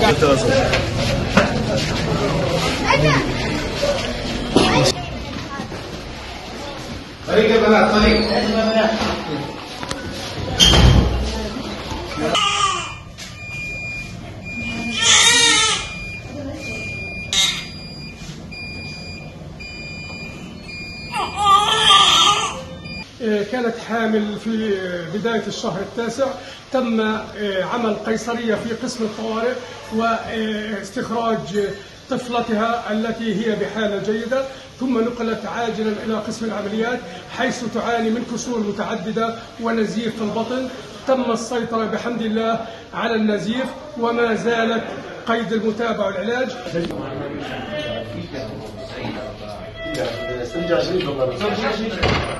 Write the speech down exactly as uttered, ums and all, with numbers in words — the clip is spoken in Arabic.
طريق يا بنات طريق. كانت حامل في بداية الشهر التاسع، تم عمل قيصرية في قسم الطوارئ واستخراج طفلتها التي هي بحالة جيدة، ثم نقلت عاجلا إلى قسم العمليات حيث تعاني من كسور متعددة ونزيف في البطن. تم السيطرة بحمد الله على النزيف وما زالت قيد المتابعة والعلاج. استرجع شريف